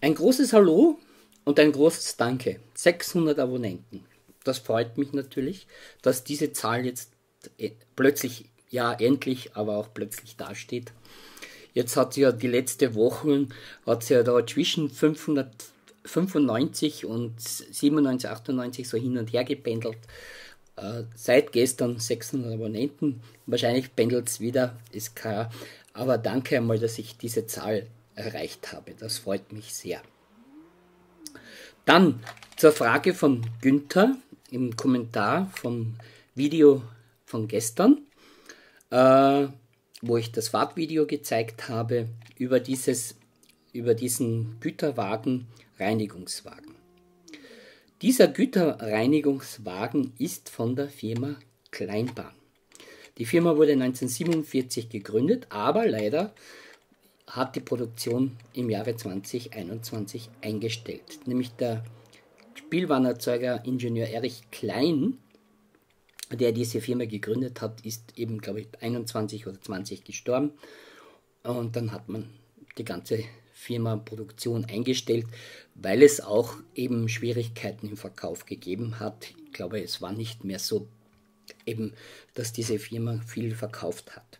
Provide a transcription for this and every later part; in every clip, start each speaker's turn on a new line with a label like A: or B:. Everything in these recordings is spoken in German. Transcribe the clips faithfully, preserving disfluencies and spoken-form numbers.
A: Ein großes Hallo und ein großes Danke. sechshundert Abonnenten. Das freut mich natürlich, dass diese Zahl jetzt plötzlich, ja endlich, aber auch plötzlich dasteht. Jetzt hat sie ja die letzte Woche, hat sie ja da zwischen fünfhundertfünfundneunzig und siebenundneunzig, achtundneunzig so hin und her gependelt. Äh, seit gestern sechshundert Abonnenten. Wahrscheinlich pendelt es wieder, ist klar. Aber danke einmal, dass ich diese Zahl erreicht habe. Das freut mich sehr. Dann zur Frage von Günther im Kommentar vom Video von gestern, äh, wo ich das Fahrtvideo gezeigt habe über, dieses, über diesen Güterwagen, Reinigungswagen. Dieser Güterreinigungswagen ist von der Firma Kleinbahn. Die Firma wurde neunzehnhundertsiebenundvierzig gegründet, aber leider hat die Produktion im Jahre zweitausendeinundzwanzig eingestellt. Nämlich der Spielwarenerzeuger Ingenieur Erich Klein, der diese Firma gegründet hat, ist eben, glaube ich, einundzwanzig oder zwanzig gestorben. Und dann hat man die ganze Firma Produktion eingestellt, weil es auch eben Schwierigkeiten im Verkauf gegeben hat. Ich glaube, es war nicht mehr so eben, dass diese Firma viel verkauft hat.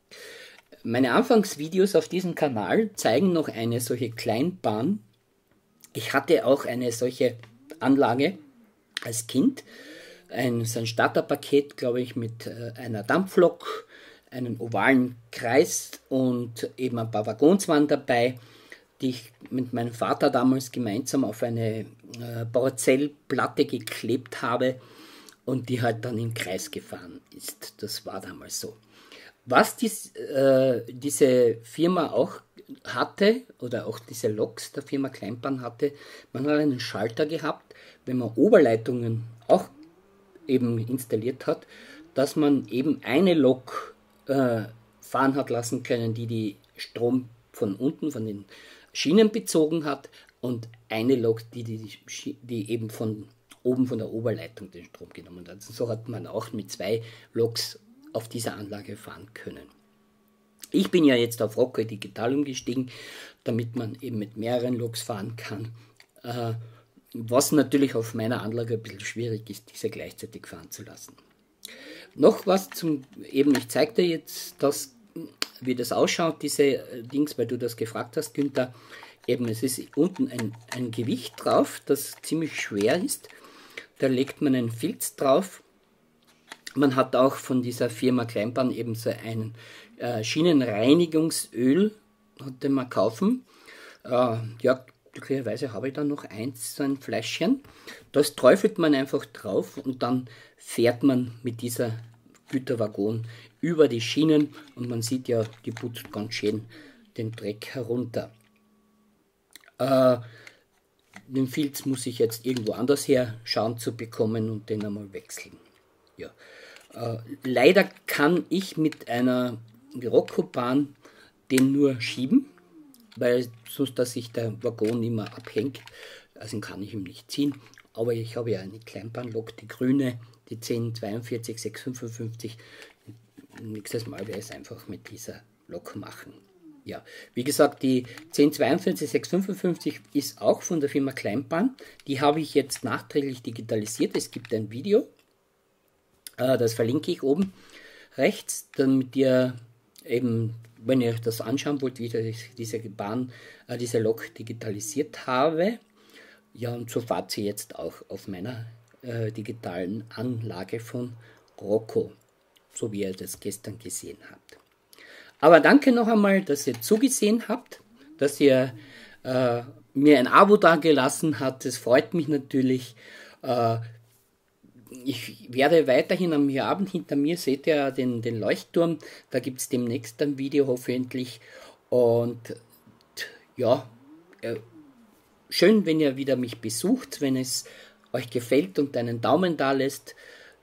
A: Meine Anfangsvideos auf diesem Kanal zeigen noch eine solche Kleinbahn. Ich hatte auch eine solche Anlage als Kind, ein, so ein Starterpaket, glaube ich, mit äh, einer Dampflok, einen ovalen Kreis und eben ein paar Waggons waren dabei, die ich mit meinem Vater damals gemeinsam auf eine äh, Bauzellplatte geklebt habe und die halt dann im Kreis gefahren ist. Das war damals so. Was dies, äh, diese Firma auch hatte, oder auch diese Loks der Firma Kleinbahn hatte, man hat einen Schalter gehabt, wenn man Oberleitungen auch eben installiert hat, dass man eben eine Lok äh, fahren hat lassen können, die die Strom von unten, von den Schienen bezogen hat, und eine Lok, die, die, die eben von oben von der Oberleitung den Strom genommen hat. So hat man auch mit zwei Loks auf dieser Anlage fahren können. Ich bin ja jetzt auf Rockwell Digital umgestiegen, damit man eben mit mehreren Loks fahren kann, äh, was natürlich auf meiner Anlage ein bisschen schwierig ist, diese gleichzeitig fahren zu lassen. Noch was zum, eben ich zeige dir jetzt, das, wie das ausschaut, diese Dings, weil du das gefragt hast, Günther. Eben, es ist unten ein, ein Gewicht drauf, das ziemlich schwer ist. Da legt man einen Filz drauf. Man hat auch von dieser Firma Kleinbahn eben so ein äh, Schienenreinigungsöl, hatte man kaufen. Äh, ja, glücklicherweise habe ich dann noch eins, so ein Fläschchen. Das träufelt man einfach drauf und dann fährt man mit dieser Güterwaggon über die Schienen und man sieht ja, die putzt ganz schön den Dreck herunter. Äh, den Filz muss ich jetzt irgendwo anders her schauen zu bekommen und den einmal wechseln. Ja. Äh, leider kann ich mit einer Rocco-Bahn den nur schieben, weil sonst, dass sich der Waggon immer abhängt, also kann ich ihn nicht ziehen. Aber ich habe ja eine Kleinbahnlok, die grüne, die zehn zweiundvierzig sechshundertfünfundfünfzig. Nächstes Mal werde ich es einfach mit dieser Lok machen. Ja, wie gesagt, die zehn zweiundvierzig sechshundertfünfundfünfzig ist auch von der Firma Kleinbahn. Die habe ich jetzt nachträglich digitalisiert. Es gibt ein Video, äh, das verlinke ich oben rechts, damit ihr eben, wenn ihr das anschauen wollt, wie ich diese Bahn, äh, diese Lok digitalisiert habe. Ja, und so fahrt sie jetzt auch auf meiner äh, digitalen Anlage von Rocco, so wie ihr das gestern gesehen habt. Aber danke noch einmal, dass ihr zugesehen habt, dass ihr äh, mir ein Abo dagelassen habt. Es freut mich natürlich. Äh, ich werde weiterhin am Abend hinter mir, seht ihr den, den Leuchtturm, da gibt es demnächst ein Video hoffentlich. Und ja, äh, schön, wenn ihr wieder mich besucht, wenn es euch gefällt und einen Daumen da lässt.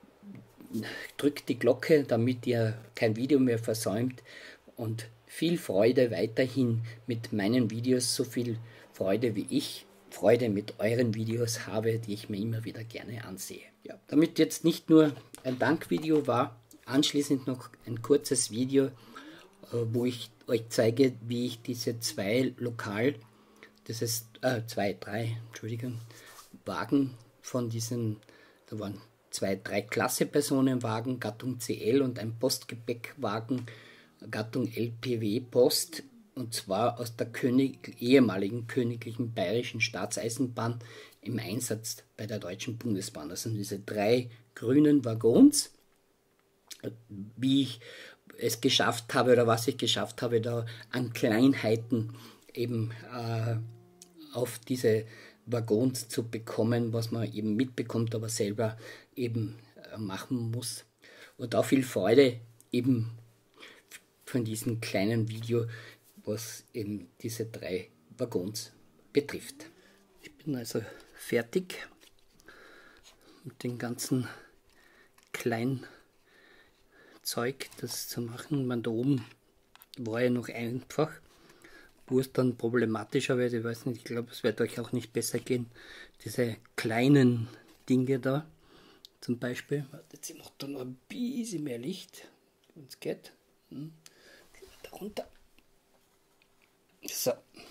A: Drückt die Glocke, damit ihr kein Video mehr versäumt. Und viel Freude weiterhin mit meinen Videos, so viel Freude wie ich Freude mit euren Videos habe, die ich mir immer wieder gerne ansehe. Ja, damit jetzt nicht nur ein Dankvideo war, anschließend noch ein kurzes Video, wo ich euch zeige, wie ich diese zwei Lokal das ist äh, zwei, drei, Entschuldigung, Wagen von diesen, da waren zwei, drei Klasse-Personenwagen, Gattung C L und ein Postgepäckwagen, Gattung L P W Post, und zwar aus der König, ehemaligen Königlichen Bayerischen Staatseisenbahn im Einsatz bei der Deutschen Bundesbahn. Das sind diese drei grünen Waggons. Wie ich es geschafft habe oder was ich geschafft habe, da an Kleinheiten eben äh, auf diese Waggons zu bekommen, was man eben mitbekommt, aber selber eben äh, machen muss. Und auch viel Freude eben von diesem kleinen Video, was eben diese drei Waggons betrifft. Ich bin also fertig mit dem ganzen kleinen Zeug, das zu machen. Man, da oben war ja noch einfach, wo es dann problematischer wird. Ich weiß nicht, ich glaube, es wird euch auch nicht besser gehen. Diese kleinen Dinge da, zum Beispiel, jetzt macht da noch ein bisschen mehr Licht, wenn es geht. Hm. Darunter. So.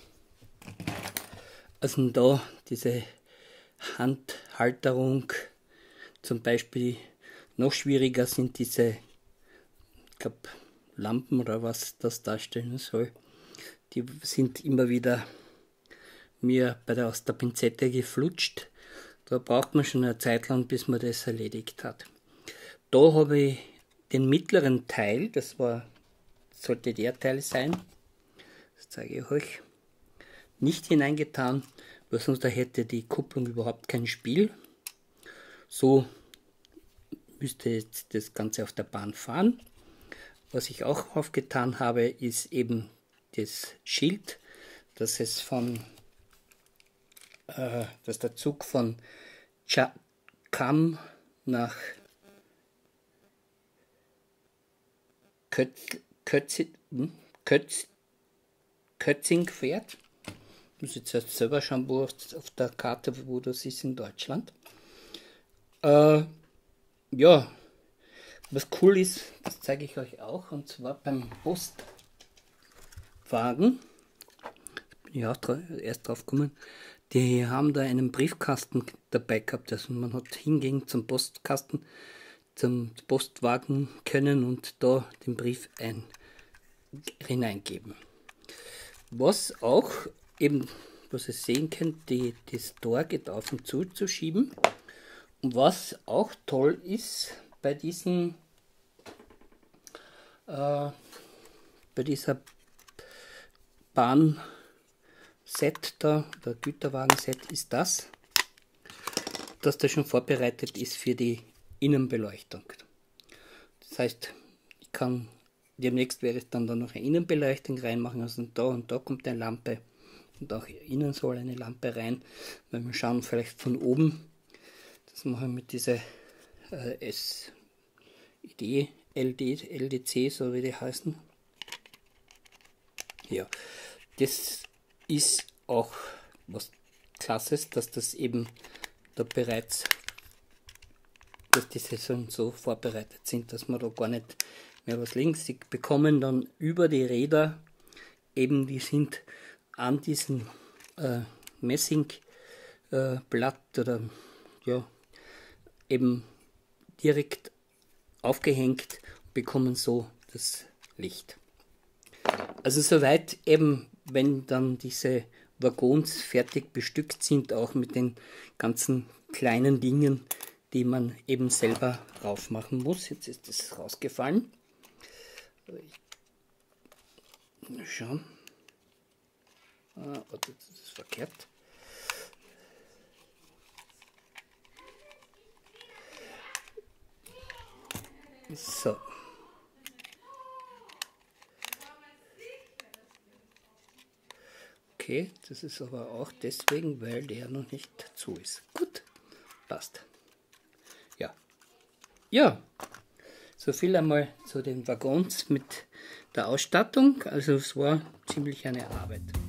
A: Also da diese Handhalterung, zum Beispiel noch schwieriger sind diese, ich glaube, Lampen oder was das darstellen soll. Die sind immer wieder mir bei der, aus der Pinzette geflutscht. Da braucht man schon eine Zeit lang, bis man das erledigt hat. Da habe ich den mittleren Teil, das war, sollte der Teil sein, das zeige ich euch, nicht hineingetan, weil sonst da hätte die Kupplung überhaupt kein Spiel. So müsste jetzt das Ganze auf der Bahn fahren. Was ich auch aufgetan habe, ist eben das Schild, dass es von, äh, dass der Zug von Cham nach Kötz, Kötz, Kötz, Kötzing fährt. Ich muss jetzt erst selber schauen, wo auf der Karte, wo das ist in Deutschland. Äh, ja, was cool ist, das zeige ich euch auch, und zwar beim Postwagen. Da bin ich auch dra erst drauf gekommen. Die haben da einen Briefkasten dabei gehabt. Also man hat hingehen zum Postkasten, zum Postwagen können und da den Brief ein, hineingeben. Was auch eben, was ihr sehen könnt, die, das Tor geht auf und zu zu schieben. Und was auch toll ist bei diesen äh, bei dieser Bahn Set da, der Güterwagen-Set, ist das, dass das schon vorbereitet ist für die Innenbeleuchtung. Das heißt, ich kann, demnächst werde ich dann da noch eine Innenbeleuchtung reinmachen, also da und da kommt eine Lampe und auch innen soll eine Lampe rein, weil wir schauen vielleicht von oben, das mache ich mit dieser äh, S I D, L D, L D C, so wie die heißen. Ja, das ist auch was Klasses, dass das eben da bereits, dass die Saison so vorbereitet sind, dass man da gar nicht mehr was legen. Sie bekommen dann über die Räder eben, die sind an diesem äh, Messingblatt äh, oder ja, eben direkt aufgehängt, bekommen so das Licht. Also soweit eben, wenn dann diese Waggons fertig bestückt sind, auch mit den ganzen kleinen Dingen, die man eben selber drauf machen muss. Jetzt ist das rausgefallen. Mal schauen. Ah, das ist verkehrt. So. Okay, das ist aber auch deswegen, weil der noch nicht zu ist. Gut, passt. Ja. Ja, so viel einmal zu den Waggons mit der Ausstattung. Also es war ziemlich eine Arbeit.